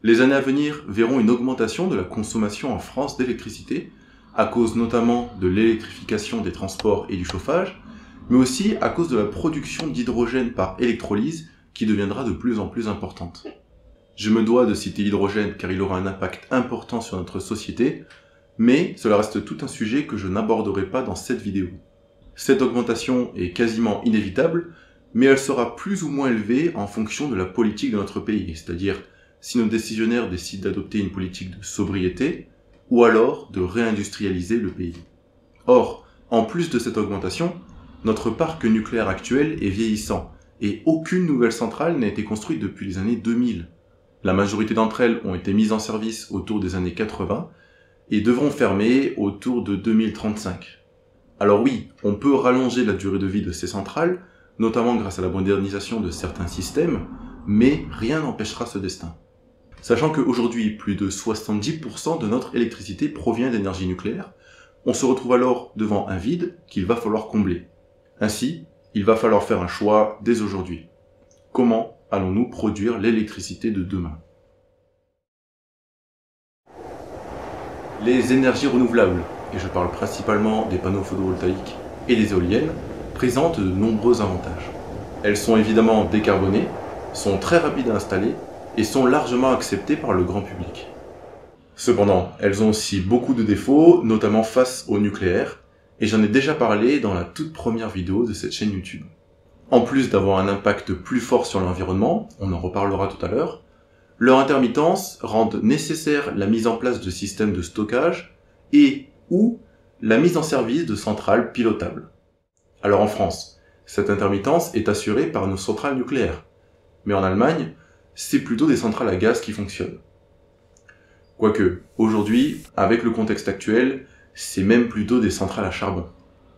Les années à venir verront une augmentation de la consommation en France d'électricité, à cause notamment de l'électrification des transports et du chauffage, mais aussi à cause de la production d'hydrogène par électrolyse qui deviendra de plus en plus importante. Je me dois de citer l'hydrogène car il aura un impact important sur notre société, mais cela reste tout un sujet que je n'aborderai pas dans cette vidéo. Cette augmentation est quasiment inévitable, mais elle sera plus ou moins élevée en fonction de la politique de notre pays, c'est-à-dire si nos décisionnaires décident d'adopter une politique de sobriété, ou alors de réindustrialiser le pays. Or, en plus de cette augmentation, notre parc nucléaire actuel est vieillissant, et aucune nouvelle centrale n'a été construite depuis les années 2000. La majorité d'entre elles ont été mises en service autour des années 80, et devront fermer autour de 2035. Alors oui, on peut rallonger la durée de vie de ces centrales, notamment grâce à la modernisation de certains systèmes, mais rien n'empêchera ce destin. Sachant qu'aujourd'hui, plus de 70% de notre électricité provient d'énergie nucléaire, on se retrouve alors devant un vide qu'il va falloir combler. Ainsi, il va falloir faire un choix dès aujourd'hui. Comment allons-nous produire l'électricité de demain ? Les énergies renouvelables, et je parle principalement des panneaux photovoltaïques et des éoliennes, présentent de nombreux avantages. Elles sont évidemment décarbonées, sont très rapides à installer et sont largement acceptées par le grand public. Cependant, elles ont aussi beaucoup de défauts, notamment face au nucléaire, et j'en ai déjà parlé dans la toute première vidéo de cette chaîne YouTube. En plus d'avoir un impact plus fort sur l'environnement, on en reparlera tout à l'heure, leur intermittence rend nécessaire la mise en place de systèmes de stockage et ou la mise en service de centrales pilotables. Alors en France, cette intermittence est assurée par nos centrales nucléaires, mais en Allemagne, c'est plutôt des centrales à gaz qui fonctionnent. Quoique, aujourd'hui, avec le contexte actuel, c'est même plutôt des centrales à charbon.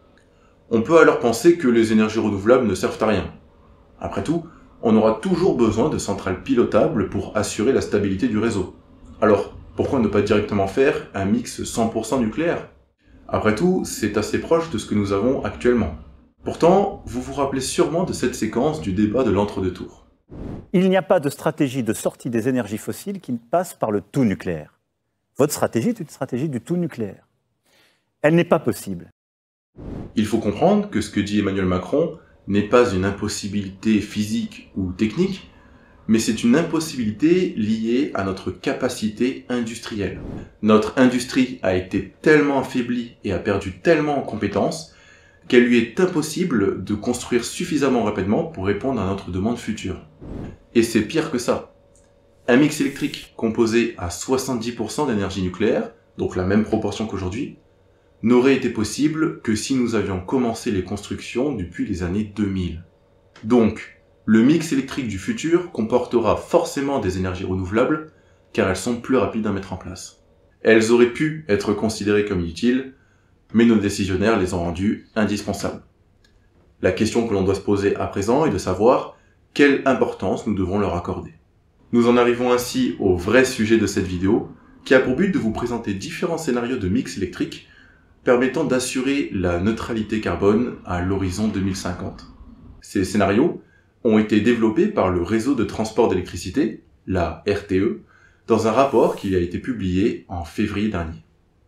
On peut alors penser que les énergies renouvelables ne servent à rien. Après tout, on aura toujours besoin de centrales pilotables pour assurer la stabilité du réseau. Alors, pourquoi ne pas directement faire un mix 100% nucléaire ? Après tout, c'est assez proche de ce que nous avons actuellement. Pourtant, vous vous rappelez sûrement de cette séquence du débat de l'entre-deux-tours. Il n'y a pas de stratégie de sortie des énergies fossiles qui ne passe par le tout nucléaire. Votre stratégie est une stratégie du tout nucléaire. Elle n'est pas possible. Il faut comprendre que ce que dit Emmanuel Macron n'est pas une impossibilité physique ou technique, mais c'est une impossibilité liée à notre capacité industrielle. Notre industrie a été tellement affaiblie et a perdu tellement en compétences qu'elle lui est impossible de construire suffisamment rapidement pour répondre à notre demande future. Et c'est pire que ça. Un mix électrique composé à 70% d'énergie nucléaire, donc la même proportion qu'aujourd'hui, n'aurait été possible que si nous avions commencé les constructions depuis les années 2000. Donc, le mix électrique du futur comportera forcément des énergies renouvelables, car elles sont plus rapides à mettre en place. Elles auraient pu être considérées comme inutiles, mais nos décisionnaires les ont rendues indispensables. La question que l'on doit se poser à présent est de savoir quelle importance nous devons leur accorder. Nous en arrivons ainsi au vrai sujet de cette vidéo, qui a pour but de vous présenter différents scénarios de mix électrique permettant d'assurer la neutralité carbone à l'horizon 2050. Ces scénarios ont été développés par le réseau de transport d'électricité, la RTE, dans un rapport qui a été publié en février dernier.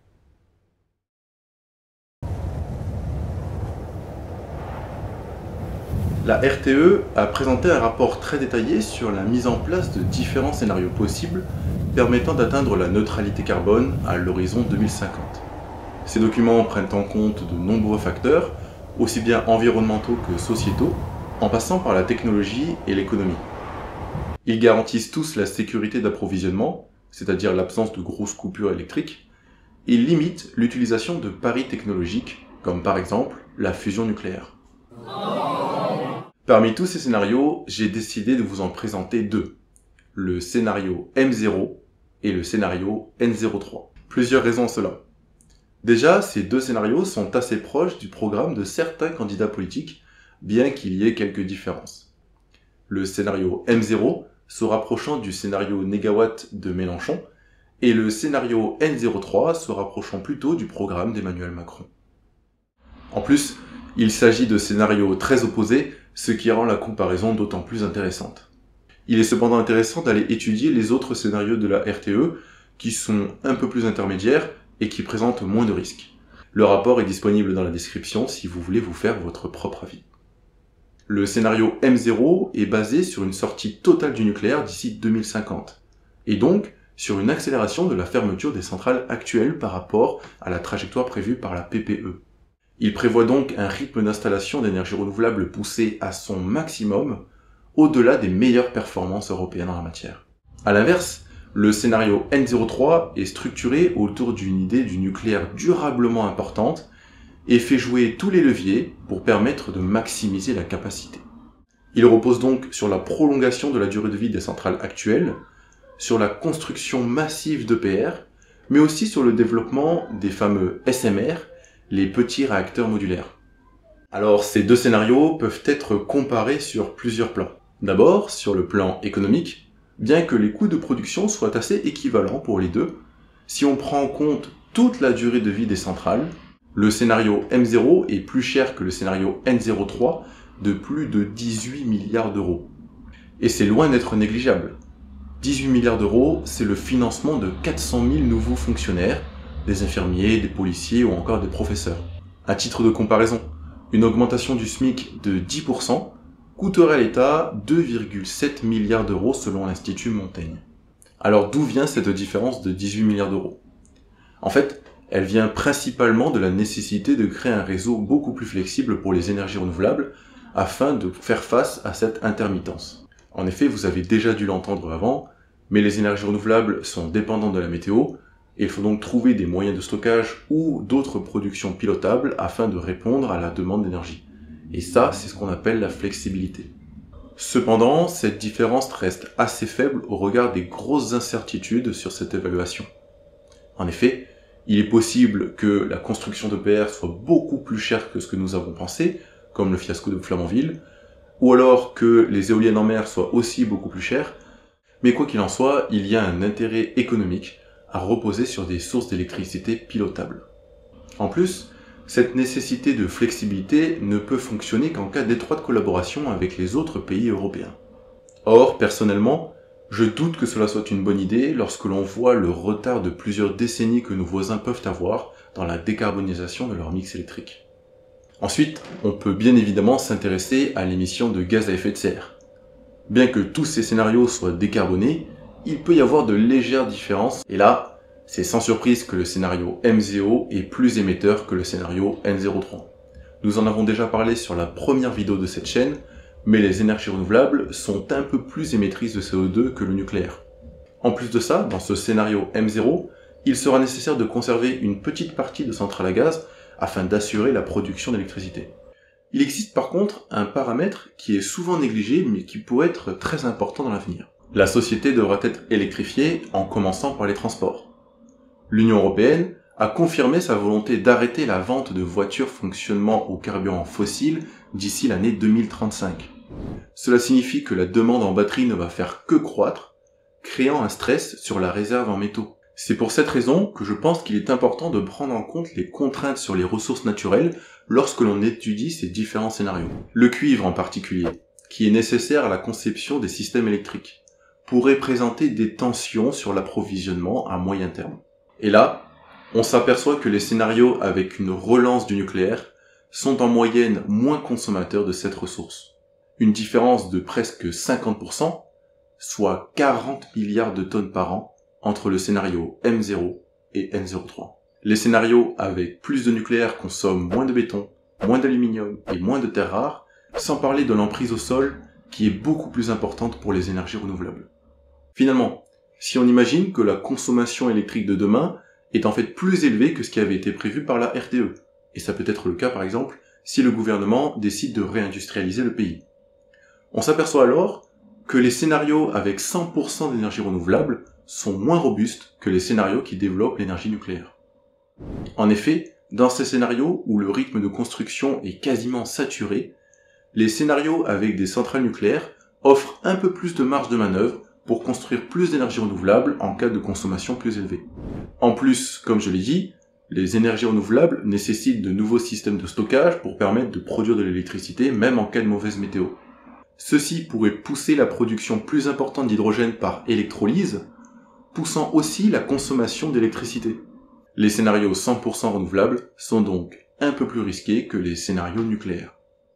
La RTE a présenté un rapport très détaillé sur la mise en place de différents scénarios possibles permettant d'atteindre la neutralité carbone à l'horizon 2050. Ces documents prennent en compte de nombreux facteurs, aussi bien environnementaux que sociétaux, en passant par la technologie et l'économie. Ils garantissent tous la sécurité d'approvisionnement, c'est-à-dire l'absence de grosses coupures électriques, et limitent l'utilisation de paris technologiques, comme par exemple la fusion nucléaire. Parmi tous ces scénarios, j'ai décidé de vous en présenter deux, le scénario M0 et le scénario N03. Plusieurs raisons à cela. Déjà, ces deux scénarios sont assez proches du programme de certains candidats politiques, bien qu'il y ait quelques différences. Le scénario M0 se rapprochant du scénario négawatt de Mélenchon, et le scénario N03 se rapprochant plutôt du programme d'Emmanuel Macron. En plus, il s'agit de scénarios très opposés, ce qui rend la comparaison d'autant plus intéressante. Il est cependant intéressant d'aller étudier les autres scénarios de la RTE qui sont un peu plus intermédiaires et qui présentent moins de risques. Le rapport est disponible dans la description si vous voulez vous faire votre propre avis. Le scénario M0 est basé sur une sortie totale du nucléaire d'ici 2050, et donc sur une accélération de la fermeture des centrales actuelles par rapport à la trajectoire prévue par la PPE. Il prévoit donc un rythme d'installation d'énergie renouvelable poussé à son maximum, au-delà des meilleures performances européennes en la matière. A l'inverse, le scénario N03 est structuré autour d'une idée du nucléaire durablement importante et fait jouer tous les leviers pour permettre de maximiser la capacité. Il repose donc sur la prolongation de la durée de vie des centrales actuelles, sur la construction massive d'EPR, mais aussi sur le développement des fameux SMR, les petits réacteurs modulaires. Alors ces deux scénarios peuvent être comparés sur plusieurs plans. D'abord, sur le plan économique, bien que les coûts de production soient assez équivalents pour les deux, si on prend en compte toute la durée de vie des centrales, le scénario M0 est plus cher que le scénario N03 de plus de 18 milliards d'euros. Et c'est loin d'être négligeable. 18 milliards d'euros, c'est le financement de 400 000 nouveaux fonctionnaires, des infirmiers, des policiers ou encore des professeurs. À titre de comparaison, une augmentation du SMIC de 10% coûterait à l'État 2,7 milliards d'euros selon l'Institut Montaigne. Alors d'où vient cette différence de 18 milliards d'euros? En fait, elle vient principalement de la nécessité de créer un réseau beaucoup plus flexible pour les énergies renouvelables afin de faire face à cette intermittence. En effet, vous avez déjà dû l'entendre avant, mais les énergies renouvelables sont dépendantes de la météo, et il faut donc trouver des moyens de stockage ou d'autres productions pilotables afin de répondre à la demande d'énergie. Et ça, c'est ce qu'on appelle la flexibilité. Cependant, cette différence reste assez faible au regard des grosses incertitudes sur cette évaluation. En effet, il est possible que la construction d'EPR soit beaucoup plus chère que ce que nous avons pensé, comme le fiasco de Flamanville, ou alors que les éoliennes en mer soient aussi beaucoup plus chères, mais quoi qu'il en soit, il y a un intérêt économique à reposer sur des sources d'électricité pilotables. En plus, cette nécessité de flexibilité ne peut fonctionner qu'en cas d'étroite collaboration avec les autres pays européens. Or, personnellement, je doute que cela soit une bonne idée lorsque l'on voit le retard de plusieurs décennies que nos voisins peuvent avoir dans la décarbonisation de leur mix électrique. Ensuite, on peut bien évidemment s'intéresser à l'émission de gaz à effet de serre. Bien que tous ces scénarios soient décarbonés, il peut y avoir de légères différences, et là, c'est sans surprise que le scénario M0 est plus émetteur que le scénario N03. Nous en avons déjà parlé sur la première vidéo de cette chaîne, mais les énergies renouvelables sont un peu plus émettrices de CO2 que le nucléaire. En plus de ça, dans ce scénario M0, il sera nécessaire de conserver une petite partie de centrales à gaz afin d'assurer la production d'électricité. Il existe par contre un paramètre qui est souvent négligé mais qui pourrait être très important dans l'avenir. La société devra être électrifiée en commençant par les transports. L'Union européenne a confirmé sa volonté d'arrêter la vente de voitures fonctionnant au carburant fossile d'ici l'année 2035. Cela signifie que la demande en batterie ne va faire que croître, créant un stress sur la réserve en métaux. C'est pour cette raison que je pense qu'il est important de prendre en compte les contraintes sur les ressources naturelles lorsque l'on étudie ces différents scénarios. Le cuivre en particulier, qui est nécessaire à la conception des systèmes électriques, pourrait présenter des tensions sur l'approvisionnement à moyen terme. Et là, on s'aperçoit que les scénarios avec une relance du nucléaire sont en moyenne moins consommateurs de cette ressource. Une différence de presque 50%, soit 40 milliards de tonnes par an, entre le scénario M0 et N03. Les scénarios avec plus de nucléaire consomment moins de béton, moins d'aluminium et moins de terres rares, sans parler de l'emprise au sol qui est beaucoup plus importante pour les énergies renouvelables. Finalement, si on imagine que la consommation électrique de demain est en fait plus élevée que ce qui avait été prévu par la RTE, et ça peut être le cas par exemple si le gouvernement décide de réindustrialiser le pays. On s'aperçoit alors que les scénarios avec 100% d'énergie renouvelable sont moins robustes que les scénarios qui développent l'énergie nucléaire. En effet, dans ces scénarios où le rythme de construction est quasiment saturé, les scénarios avec des centrales nucléaires offrent un peu plus de marge de manœuvre pour construire plus d'énergie renouvelable en cas de consommation plus élevée. En plus, comme je l'ai dit, les énergies renouvelables nécessitent de nouveaux systèmes de stockage pour permettre de produire de l'électricité même en cas de mauvaise météo. Ceci pourrait pousser la production plus importante d'hydrogène par électrolyse, poussant aussi la consommation d'électricité. Les scénarios 100% renouvelables sont donc un peu plus risqués que les scénarios nucléaires.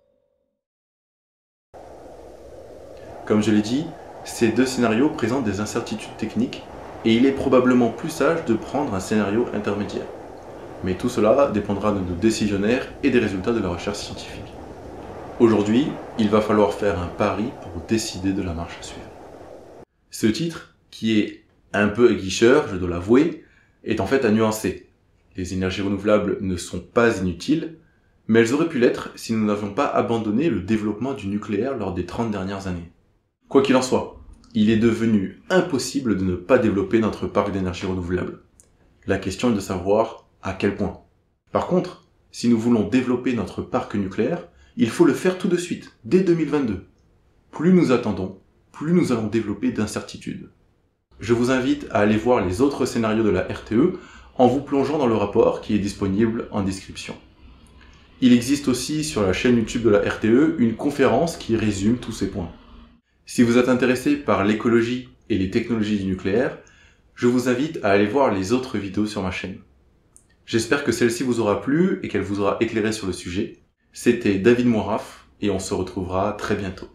Comme je l'ai dit, ces deux scénarios présentent des incertitudes techniques et il est probablement plus sage de prendre un scénario intermédiaire. Mais tout cela dépendra de nos décisionnaires et des résultats de la recherche scientifique. Aujourd'hui, il va falloir faire un pari pour décider de la marche à suivre. Ce titre, qui est un peu aiguicheur, je dois l'avouer, est en fait à nuancer. Les énergies renouvelables ne sont pas inutiles, mais elles auraient pu l'être si nous n'avions pas abandonné le développement du nucléaire lors des 30 dernières années. Quoi qu'il en soit, il est devenu impossible de ne pas développer notre parc d'énergie renouvelable. La question est de savoir à quel point. Par contre, si nous voulons développer notre parc nucléaire, il faut le faire tout de suite, dès 2022. Plus nous attendons, plus nous allons développer d'incertitudes. Je vous invite à aller voir les autres scénarios de la RTE en vous plongeant dans le rapport qui est disponible en description. Il existe aussi sur la chaîne YouTube de la RTE une conférence qui résume tous ces points. Si vous êtes intéressé par l'écologie et les technologies du nucléaire, je vous invite à aller voir les autres vidéos sur ma chaîne. J'espère que celle-ci vous aura plu et qu'elle vous aura éclairé sur le sujet. C'était David Moiraf et on se retrouvera très bientôt.